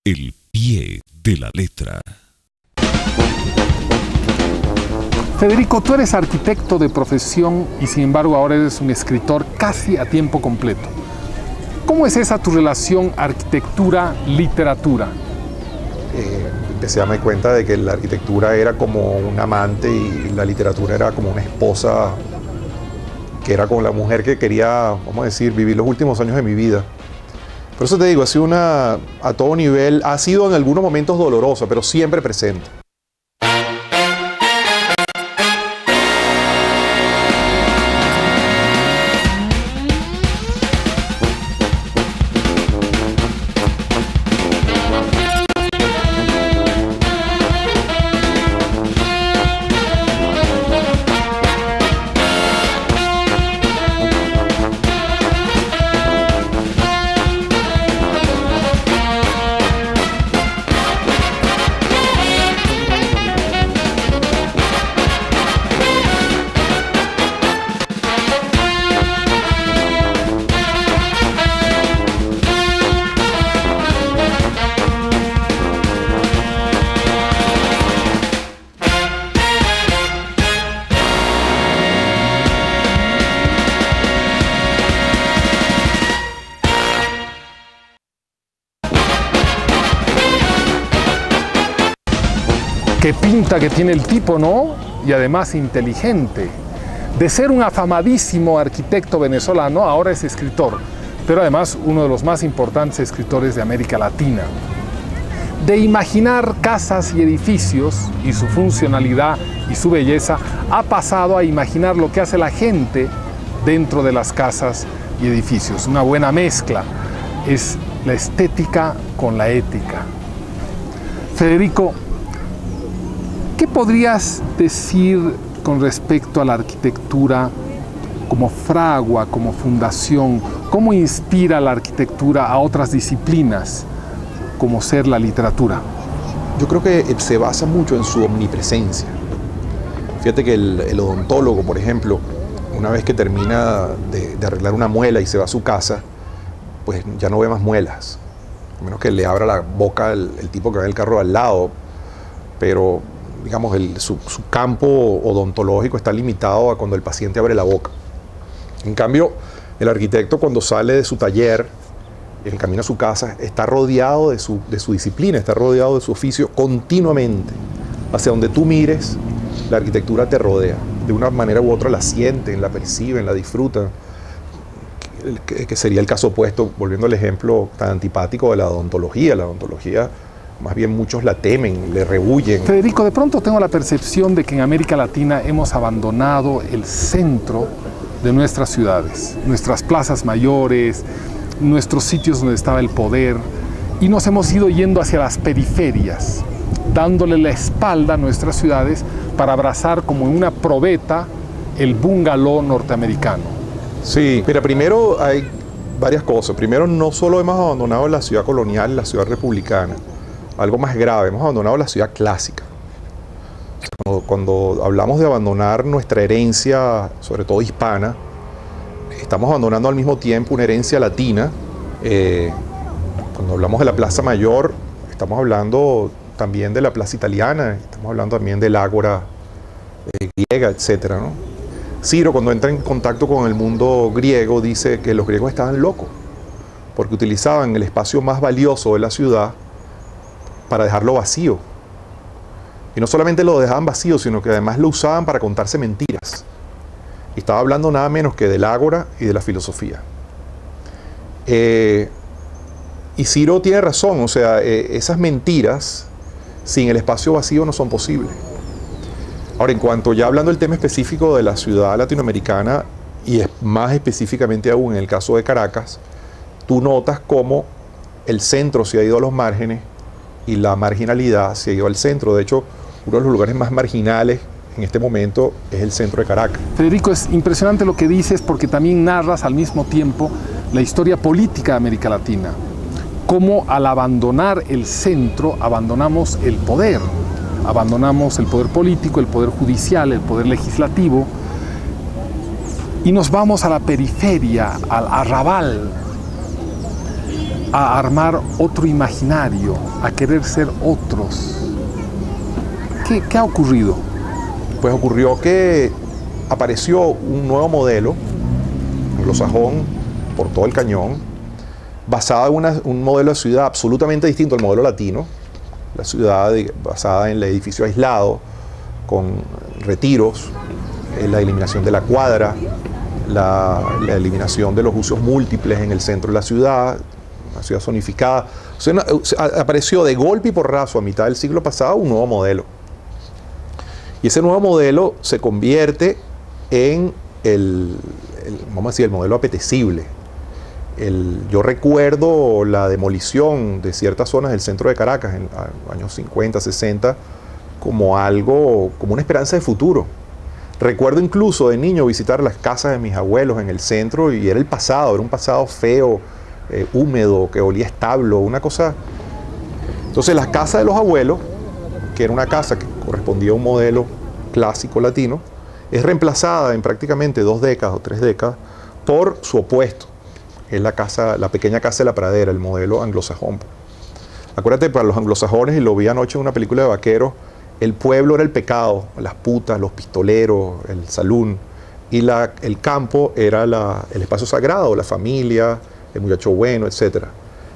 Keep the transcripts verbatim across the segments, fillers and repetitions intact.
El pie de la letra. Federico, tú eres arquitecto de profesión y sin embargo ahora eres un escritor casi a tiempo completo. ¿Cómo es esa tu relación arquitectura-literatura? Eh, empecé a darme cuenta de que la arquitectura era como un amante y la literatura era como una esposa, que era como la mujer que quería, vamos a decir, vivir los últimos años de mi vida. Por eso te digo, ha sido una, a todo nivel, ha sido en algunos momentos dolorosa, pero siempre presente. Qué pinta que tiene el tipo, ¿no? Y además inteligente. De ser un afamadísimo arquitecto venezolano, ahora es escritor, pero además uno de los más importantes escritores de América Latina. De imaginar casas y edificios y su funcionalidad y su belleza, ha pasado a imaginar lo que hace la gente dentro de las casas y edificios. Una buena mezcla es la estética con la ética. Federico, ¿qué podrías decir con respecto a la arquitectura como fragua, como fundación? ¿Cómo inspira la arquitectura a otras disciplinas, como ser la literatura? Yo creo que se basa mucho en su omnipresencia. Fíjate que el, el odontólogo, por ejemplo, una vez que termina de, de arreglar una muela y se va a su casa, pues ya no ve más muelas, a menos que le abra la boca el, el tipo que va en el carro al lado, pero digamos, el, su, su campo odontológico está limitado a cuando el paciente abre la boca. En cambio, el arquitecto cuando sale de su taller, en camino a su casa, está rodeado de su, de su disciplina, está rodeado de su oficio continuamente. Hacia donde tú mires, la arquitectura te rodea. De una manera u otra la sienten, la perciben, la disfrutan. Que, que sería el caso opuesto, volviendo al ejemplo tan antipático de la odontología. La odontología, más bien muchos la temen, le rehuyen. Federico, de pronto tengo la percepción de que en América Latina hemos abandonado el centro de nuestras ciudades, nuestras plazas mayores, nuestros sitios donde estaba el poder, y nos hemos ido yendo hacia las periferias, dándole la espalda a nuestras ciudades para abrazar como en una probeta el bungalow norteamericano. Sí, mira, primero hay varias cosas. Primero, no solo hemos abandonado la ciudad colonial, la ciudad republicana, algo más grave, hemos abandonado la ciudad clásica. Cuando, cuando hablamos de abandonar nuestra herencia, sobre todo hispana, estamos abandonando al mismo tiempo una herencia latina. Eh, cuando hablamos de la Plaza Mayor, estamos hablando también de la Plaza Italiana, estamos hablando también del Ágora eh, griega, etcétera, ¿no? Ciro, cuando entra en contacto con el mundo griego, dice que los griegos estaban locos, porque utilizaban el espacio más valioso de la ciudad para dejarlo vacío. Y no solamente lo dejaban vacío, sino que además lo usaban para contarse mentiras. Y estaba hablando nada menos que del ágora y de la filosofía. Eh, y Ciro tiene razón, o sea, eh, esas mentiras sin el espacio vacío no son posibles. Ahora, en cuanto ya hablando del tema específico de la ciudad latinoamericana, y es más específicamente aún en el caso de Caracas, tú notas cómo el centro se ha ido a los márgenes y la marginalidad se ha ido al centro. De hecho, uno de los lugares más marginales en este momento es el centro de Caracas. Federico, es impresionante lo que dices porque también narras al mismo tiempo la historia política de América Latina. Cómo al abandonar el centro, abandonamos el poder. Abandonamos el poder político, el poder judicial, el poder legislativo y nos vamos a la periferia, al arrabal. a armar otro imaginario, a querer ser otros. ¿Qué, qué ha ocurrido? Pues ocurrió que apareció un nuevo modelo anglosajón por todo el cañón, basado en una, un modelo de ciudad absolutamente distinto al modelo latino, la ciudad de, basada en el edificio aislado, con retiros, eh, la eliminación de la cuadra, la, la eliminación de los usos múltiples en el centro de la ciudad, una ciudad zonificada. O sea, una, apareció de golpe y porrazo a mitad del siglo pasado un nuevo modelo. Y ese nuevo modelo se convierte en el, el vamos a decir, el modelo apetecible. El, yo recuerdo la demolición de ciertas zonas del centro de Caracas en los años cincuenta, sesenta, como algo, como una esperanza de futuro. Recuerdo incluso de niño visitar las casas de mis abuelos en el centro y era el pasado, era un pasado feo, eh, húmedo, que olía a establo, una cosa. Entonces la casa de los abuelos, que era una casa que correspondía a un modelo clásico latino, es reemplazada en prácticamente dos décadas o tres décadas por su opuesto. Es la, casa, la pequeña casa de la pradera, el modelo anglosajón. Acuérdate, para los anglosajones, y lo vi anoche en una película de vaqueros, el pueblo era el pecado, las putas, los pistoleros, el salón, y la, el campo era la, el espacio sagrado, la familia, el muchacho bueno, etcétera.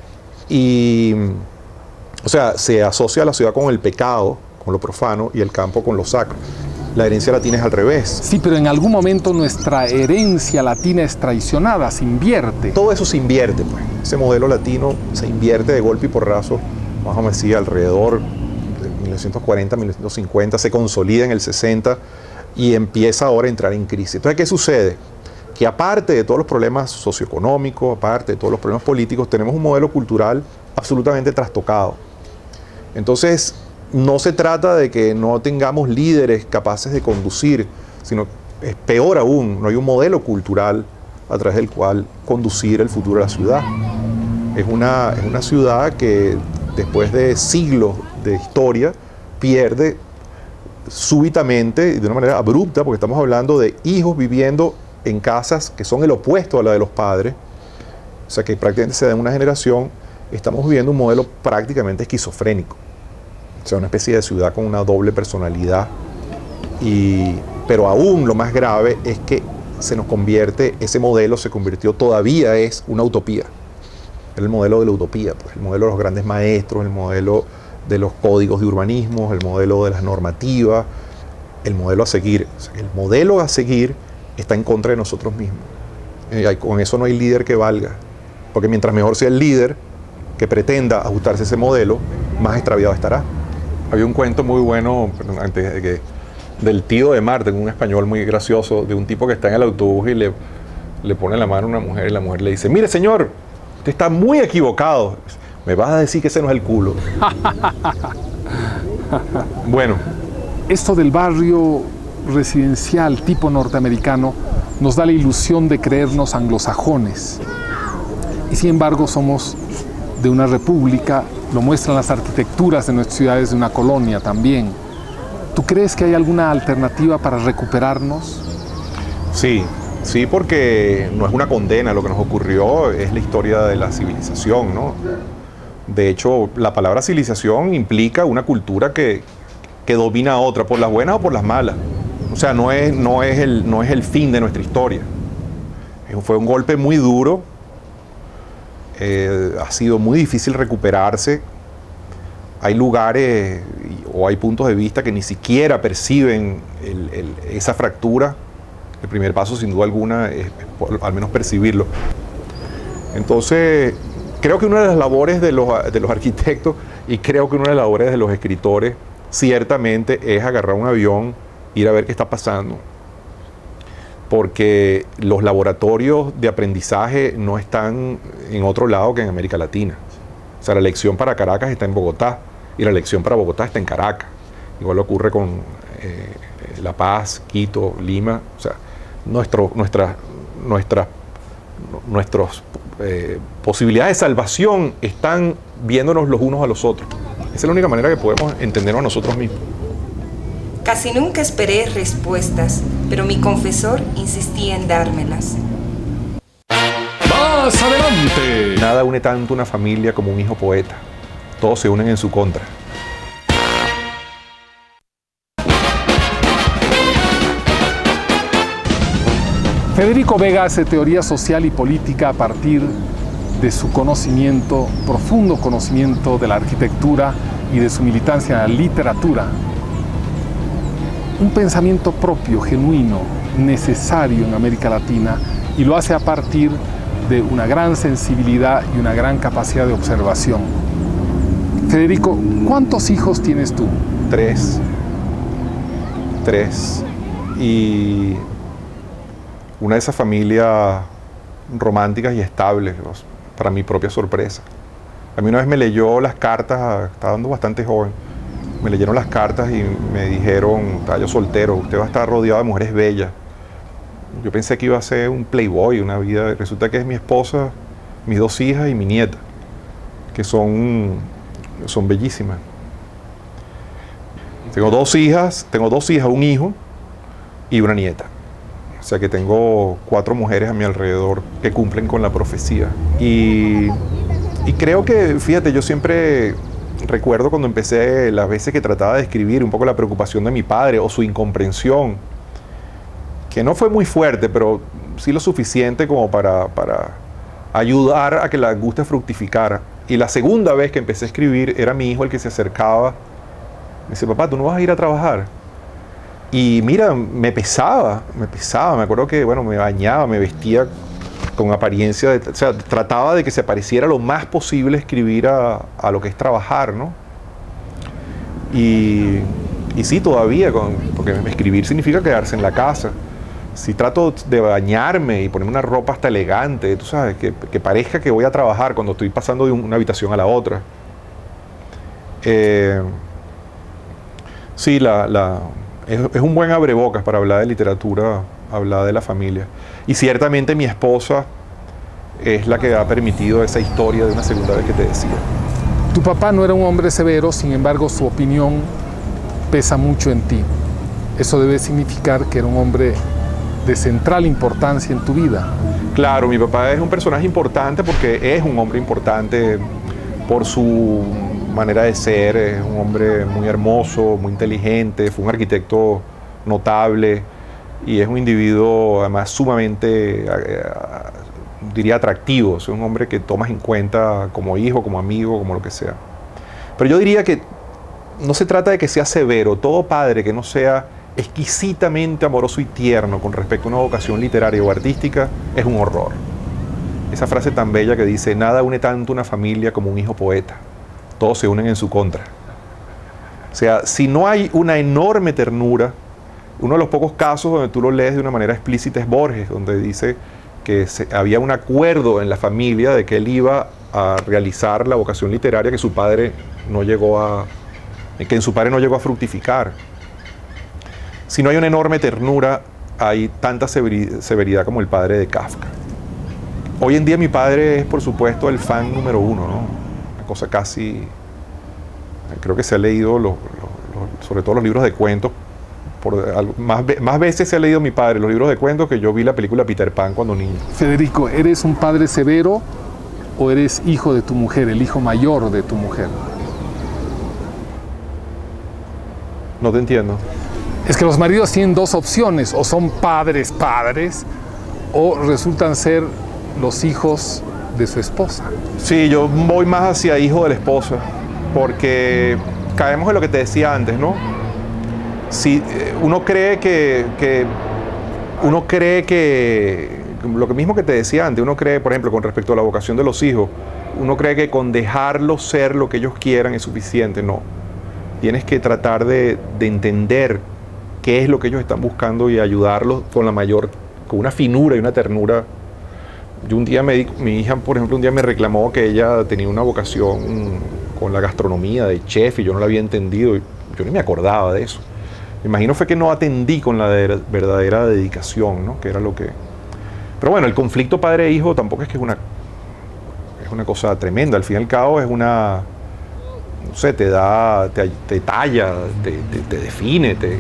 Y, o sea, se asocia la ciudad con el pecado, con lo profano, y el campo con lo sacro. La herencia latina es al revés. Sí, pero en algún momento nuestra herencia latina es traicionada, se invierte. Todo eso se invierte, pues. Ese modelo latino se invierte de golpe y porrazo, más o menos así, alrededor de mil novecientos cuarenta, mil novecientos cincuenta, se consolida en el sesenta y empieza ahora a entrar en crisis. Entonces, ¿qué sucede? Que aparte de todos los problemas socioeconómicos, aparte de todos los problemas políticos, tenemos un modelo cultural absolutamente trastocado. Entonces, no se trata de que no tengamos líderes capaces de conducir, sino es peor aún, no hay un modelo cultural a través del cual conducir el futuro de la ciudad. Es una, es una ciudad que después de siglos de historia pierde súbitamente y de una manera abrupta, porque estamos hablando de hijos viviendo en casas que son el opuesto a la de los padres, o sea que prácticamente se da en una generación, estamos viviendo un modelo prácticamente esquizofrénico. O sea, una especie de ciudad con una doble personalidad. Y, pero aún lo más grave es que se nos convierte, ese modelo se convirtió, todavía es una utopía. Era el modelo de la utopía, pues, el modelo de los grandes maestros, el modelo de los códigos de urbanismo, el modelo de las normativas, el modelo a seguir. O sea, el modelo a seguir está en contra de nosotros mismos. Eh, con eso no hay líder que valga. Porque mientras mejor sea el líder que pretenda ajustarse a ese modelo, más extraviado estará. Había un cuento muy bueno, perdón, antes de que, del tío de Marta, un español muy gracioso, de un tipo que está en el autobús y le, le pone la mano a una mujer y la mujer le dice: mire señor, usted está muy equivocado, me vas a decir que ese no es el culo. Bueno. Esto del barrio residencial tipo norteamericano nos da la ilusión de creernos anglosajones. Y sin embargo somos de una república, lo muestran las arquitecturas de nuestras ciudades, de una colonia también. ¿Tú crees que hay alguna alternativa para recuperarnos? Sí, sí, porque no es una condena lo que nos ocurrió, es la historia de la civilización, ¿no? De hecho, la palabra civilización implica una cultura que, que domina a otra, por las buenas o por las malas. O sea, no es, no es, el, no es el fin de nuestra historia. Fue un golpe muy duro. Eh, ha sido muy difícil recuperarse. Hay lugares o hay puntos de vista que ni siquiera perciben el, el, esa fractura. El primer paso, sin duda alguna, es, es por, al menos percibirlo. Entonces, creo que una de las labores de los, de los arquitectos y creo que una de las labores de los escritores ciertamente es agarrar un avión, ir a ver qué está pasando. Porque los laboratorios de aprendizaje no están en otro lado que en América Latina. O sea, la lección para Caracas está en Bogotá y la lección para Bogotá está en Caracas. Igual ocurre con eh, La Paz, Quito, Lima. O sea, nuestro, nuestra, nuestra, nuestras eh, posibilidades de salvación están viéndonos los unos a los otros. Esa es la única manera que podemos entendernos a nosotros mismos. Casi nunca esperé respuestas, pero mi confesor insistía en dármelas. Más adelante. Nada une tanto una familia como un hijo poeta. Todos se unen en su contra. Federico Vega hace teoría social y política a partir de su conocimiento, profundo conocimiento de la arquitectura y de su militancia en la literatura. Un pensamiento propio, genuino, necesario en América Latina, y lo hace a partir de una gran sensibilidad y una gran capacidad de observación. Federico, ¿cuántos hijos tienes tú? Tres. Tres. Y una de esas familias románticas y estables, para mi propia sorpresa. A mí una vez me leyó las cartas, estaba dando bastante joven, me leyeron las cartas y me dijeron, estaba yo soltero, usted va a estar rodeado de mujeres bellas. Yo pensé que iba a ser un playboy, una vida, resulta que es mi esposa, mis dos hijas y mi nieta, que son, son bellísimas. Tengo dos hijas, tengo dos hijas, un hijo y una nieta. O sea que tengo cuatro mujeres a mi alrededor que cumplen con la profecía. Y, y creo que, fíjate, yo siempre recuerdo cuando empecé, las veces que trataba de escribir, un poco la preocupación de mi padre o su incomprensión, que no fue muy fuerte, pero sí lo suficiente como para, para ayudar a que la angustia fructificara. Y la segunda vez que empecé a escribir, era mi hijo el que se acercaba. Me dice, papá, ¿tú no vas a ir a trabajar? Y mira, me pesaba, me pesaba. Me acuerdo que, bueno, me bañaba, me vestía con apariencia de... O sea, trataba de que se pareciera lo más posible escribir a, a lo que es trabajar, ¿no? Y, y sí, todavía, con, porque escribir significa quedarse en la casa. Si trato de bañarme y ponerme una ropa hasta elegante, tú sabes, que, que parezca que voy a trabajar cuando estoy pasando de una habitación a la otra. Eh, sí, la... la Es, es un buen abrebocas para hablar de literatura, hablar de la familia. Y ciertamente mi esposa es la que ha permitido esa historia de una segunda vez que te decía. Tu papá no era un hombre severo, sin embargo su opinión pesa mucho en ti. Eso debe significar que era un hombre de central importancia en tu vida. Claro, mi papá es un personaje importante porque es un hombre importante por su manera de ser, es un hombre muy hermoso, muy inteligente, fue un arquitecto notable y es un individuo además sumamente, eh, diría, atractivo. Es un hombre que tomas en cuenta como hijo, como amigo, como lo que sea. Pero yo diría que no se trata de que sea severo. Todo padre que no sea exquisitamente amoroso y tierno con respecto a una vocación literaria o artística es un horror. Esa frase tan bella que dice, nada une tanto una familia como un hijo poeta. Todos se unen en su contra. O sea, si no hay una enorme ternura, uno de los pocos casos donde tú lo lees de una manera explícita es Borges, donde dice que se, había un acuerdo en la familia de que él iba a realizar la vocación literaria que su padre no llegó a, que en su padre no llegó a fructificar. Si no hay una enorme ternura, hay tanta severidad como el padre de Kafka. Hoy en día mi padre es, por supuesto, el fan número uno, ¿no? Cosa casi, creo que se ha leído, los, los, sobre todo los libros de cuentos, por, más, más veces se ha leído mi padre los libros de cuentos que yo vi la película Peter Pan cuando niño. Federico, ¿eres un padre severo o eres hijo de tu mujer, el hijo mayor de tu mujer? No te entiendo. Es que los maridos tienen dos opciones, o son padres padres, o resultan ser los hijos de su esposa. Sí, yo voy más hacia hijo de la esposa, porque caemos en lo que te decía antes, ¿no? Si uno cree que, que uno cree que lo mismo que te decía antes, uno cree, por ejemplo, con respecto a la vocación de los hijos, uno cree que con dejarlos ser lo que ellos quieran es suficiente. No, tienes que tratar de, de entender qué es lo que ellos están buscando y ayudarlos con la mayor, con una finura y una ternura. Yo un día me di, mi hija, por ejemplo, un día me reclamó que ella tenía una vocación con la gastronomía de chef y yo no la había entendido. Y yo ni me acordaba de eso. Me imagino fue que no atendí con la de, verdadera dedicación, ¿no? Que era lo que... Pero bueno, el conflicto padre-hijo tampoco es que es una, es una cosa tremenda. Al fin y al cabo es una... No sé, te da... te, te talla, te, te, te define, te...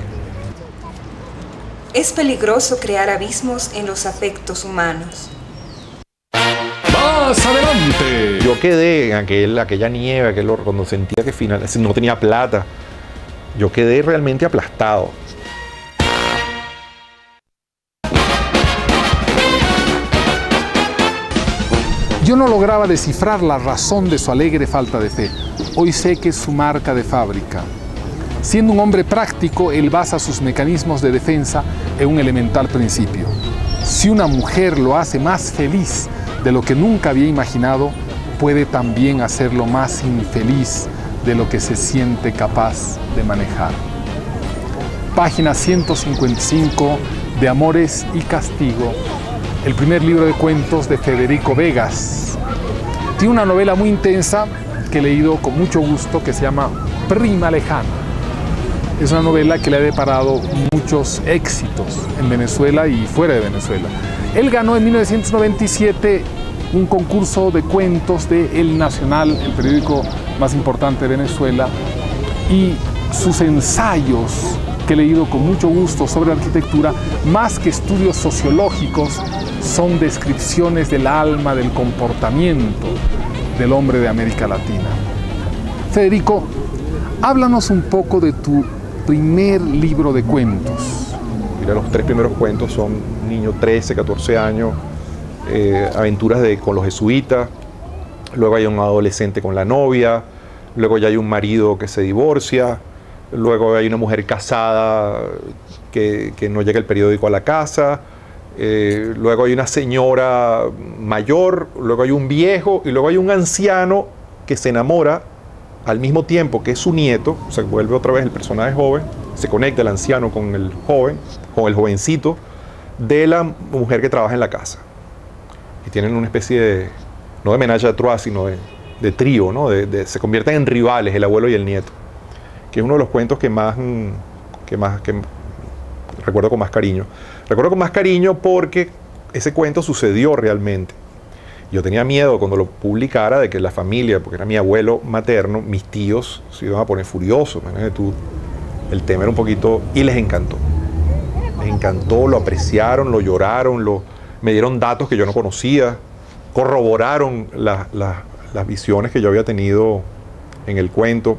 Es peligroso crear abismos en los afectos humanos. Más adelante. Yo quedé en aquel, aquella nieve, aquel, cuando sentía que final, no tenía plata. Yo quedé realmente aplastado. Yo no lograba descifrar la razón de su alegre falta de fe. Hoy sé que es su marca de fábrica. Siendo un hombre práctico, él basa sus mecanismos de defensa en un elemental principio. Si una mujer lo hace más feliz de lo que nunca había imaginado, puede también hacerlo más infeliz de lo que se siente capaz de manejar. Página ciento cincuenta y cinco de Amores y Castigo, el primer libro de cuentos de Federico Vegas. Tiene una novela muy intensa que he leído con mucho gusto que se llama Prima Lejana. Es una novela que le ha deparado muchos éxitos en Venezuela y fuera de Venezuela. Él ganó en mil novecientos noventa y siete un concurso de cuentos de El Nacional, el periódico más importante de Venezuela, y sus ensayos, que he leído con mucho gusto sobre arquitectura, más que estudios sociológicos, son descripciones del alma, del comportamiento del hombre de América Latina. Federico, háblanos un poco de tu primer libro de cuentos. Mira, los tres primeros cuentos son niño trece, catorce años, eh, aventuras de, con los jesuitas, luego hay un adolescente con la novia, luego ya hay un marido que se divorcia, luego hay una mujer casada que, que no llega el periódico a la casa, eh, luego hay una señora mayor, luego hay un viejo y luego hay un anciano que se enamora al mismo tiempo que es su nieto, se vuelve otra vez el personaje joven, se conecta el anciano con el joven, con el jovencito de la mujer que trabaja en la casa. Y tienen una especie de, no de ménage à trois, sino de, de trío, ¿no? De, de, se convierten en rivales, el abuelo y el nieto, que es uno de los cuentos que más, que más que recuerdo con más cariño. Recuerdo con más cariño porque ese cuento sucedió realmente. Yo tenía miedo cuando lo publicara de que la familia, porque era mi abuelo materno, mis tíos se iban a poner furiosos. Imagínate tú, el tema era un poquito... Y les encantó. Les encantó, lo apreciaron, lo lloraron, lo, me dieron datos que yo no conocía, corroboraron la, la, las visiones que yo había tenido en el cuento.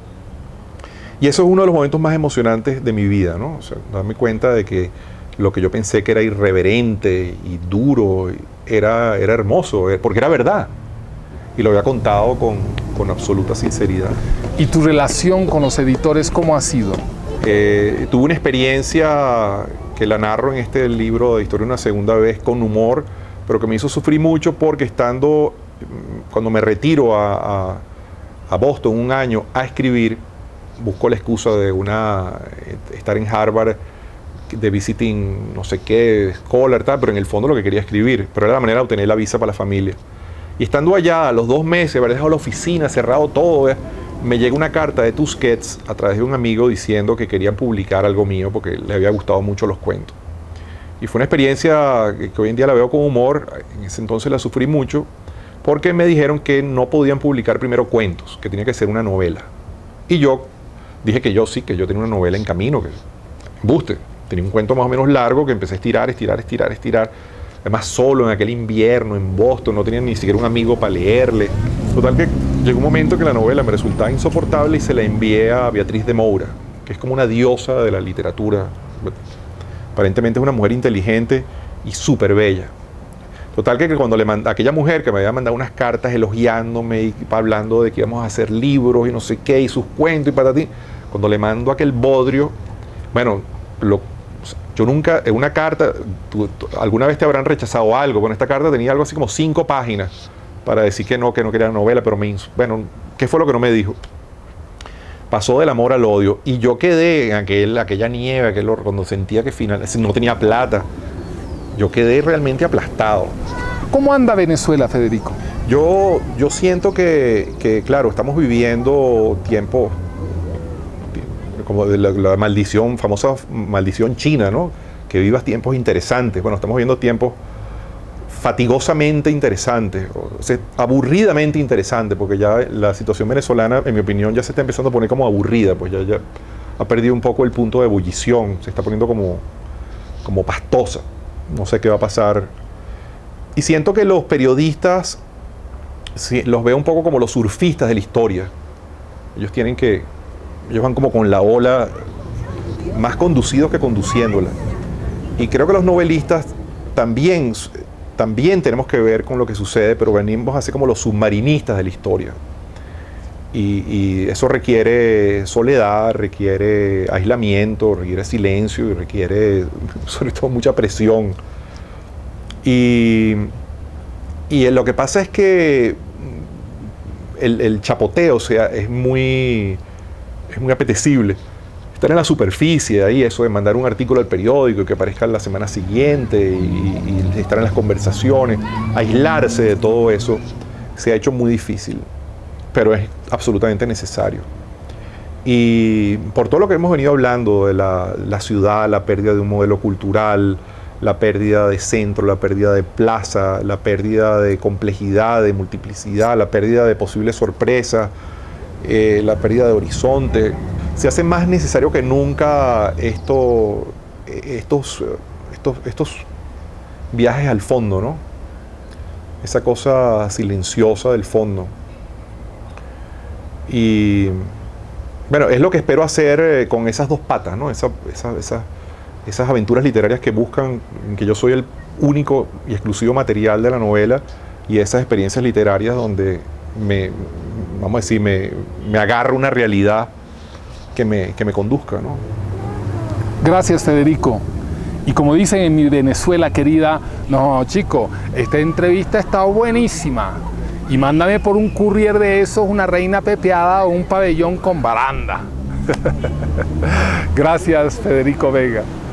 Y eso es uno de los momentos más emocionantes de mi vida, ¿no? O sea, darme cuenta de que lo que yo pensé que era irreverente y duro era, era hermoso, porque era verdad. Y lo había contado con, con absoluta sinceridad. ¿Y tu relación con los editores cómo ha sido? Eh, tuve una experiencia que la narro en este libro de Historia una segunda vez con humor, pero que me hizo sufrir mucho porque estando, cuando me retiro a, a, a Boston un año a escribir, busco la excusa de una, estar en Harvard, de visiting no sé qué, scholar, tal, pero en el fondo lo que quería escribir, pero era la manera de obtener la visa para la familia. Y estando allá, a los dos meses, haber dejado la oficina, cerrado todo, ¿eh? me llega una carta de Tusquets a través de un amigo diciendo que querían publicar algo mío porque les había gustado mucho los cuentos. Y fue una experiencia que, que hoy en día la veo con humor, en ese entonces la sufrí mucho, porque me dijeron que no podían publicar primero cuentos, que tenía que ser una novela. Y yo dije que yo sí, que yo tenía una novela en camino, que buste. Tenía un cuento más o menos largo que empecé a estirar, estirar, estirar, estirar. Además solo en aquel invierno en Boston, no tenía ni siquiera un amigo para leerle. Total que llegó un momento que la novela me resultaba insoportable y se la envié a Beatriz de Moura, que es como una diosa de la literatura. Aparentemente es una mujer inteligente y súper bella. Total que cuando le mandé a aquella mujer que me había mandado unas cartas elogiándome y hablando de que íbamos a hacer libros y no sé qué, y sus cuentos y patatín, cuando le mando aquel bodrio, bueno, lo yo nunca, en una carta, tú, tú, alguna vez te habrán rechazado algo. Bueno, esta carta tenía algo así como cinco páginas para decir que no, que no quería la novela, pero me, bueno, ¿qué fue lo que no me dijo? Pasó del amor al odio. Y yo quedé en aquel, aquella nieve, aquel, cuando sentía que final, no tenía plata, yo quedé realmente aplastado. ¿Cómo anda Venezuela, Federico? Yo, yo siento que, que, claro, estamos viviendo tiempos como de la, la maldición, famosa maldición china, ¿no? Que vivas tiempos interesantes. Bueno, estamos viendo tiempos fatigosamente interesantes, o sea, aburridamente interesantes, porque ya la situación venezolana, en mi opinión, ya se está empezando a poner como aburrida, pues ya, ya ha perdido un poco el punto de ebullición, se está poniendo como, como pastosa. No sé qué va a pasar. Y siento que los periodistas sí, los veo un poco como los surfistas de la historia. Ellos tienen que, ellos van como con la ola, más conducidos que conduciéndola. Y creo que los novelistas también, también tenemos que ver con lo que sucede, pero venimos así como los submarinistas de la historia. Y, y eso requiere soledad, requiere aislamiento, requiere silencio y requiere sobre todo mucha presión. Y, y lo que pasa es que el, el chapoteo, o sea, es muy, es muy apetecible. Estar en la superficie, ahí eso de mandar un artículo al periódico y que aparezca la semana siguiente y, y estar en las conversaciones, aislarse de todo eso, se ha hecho muy difícil, pero es absolutamente necesario. Y por todo lo que hemos venido hablando de la, la ciudad, la pérdida de un modelo cultural, la pérdida de centro, la pérdida de plaza, la pérdida de complejidad, de multiplicidad, la pérdida de posibles sorpresas, eh, la pérdida de horizonte, se hace más necesario que nunca esto, estos, estos, estos viajes al fondo, ¿no? Esa cosa silenciosa del fondo. Y bueno, es lo que espero hacer con esas dos patas, ¿no? Esa, esa, esa, esas aventuras literarias que buscan que yo soy el único y exclusivo material de la novela, y esas experiencias literarias donde me, vamos a decir, me, me agarra una realidad que me, que me conduzca, ¿no? Gracias, Federico. Y como dicen en mi Venezuela querida, no, chico, esta entrevista está buenísima. Y mándame por un courier de esos una reina pepeada o un pabellón con baranda. Gracias, Federico Vega.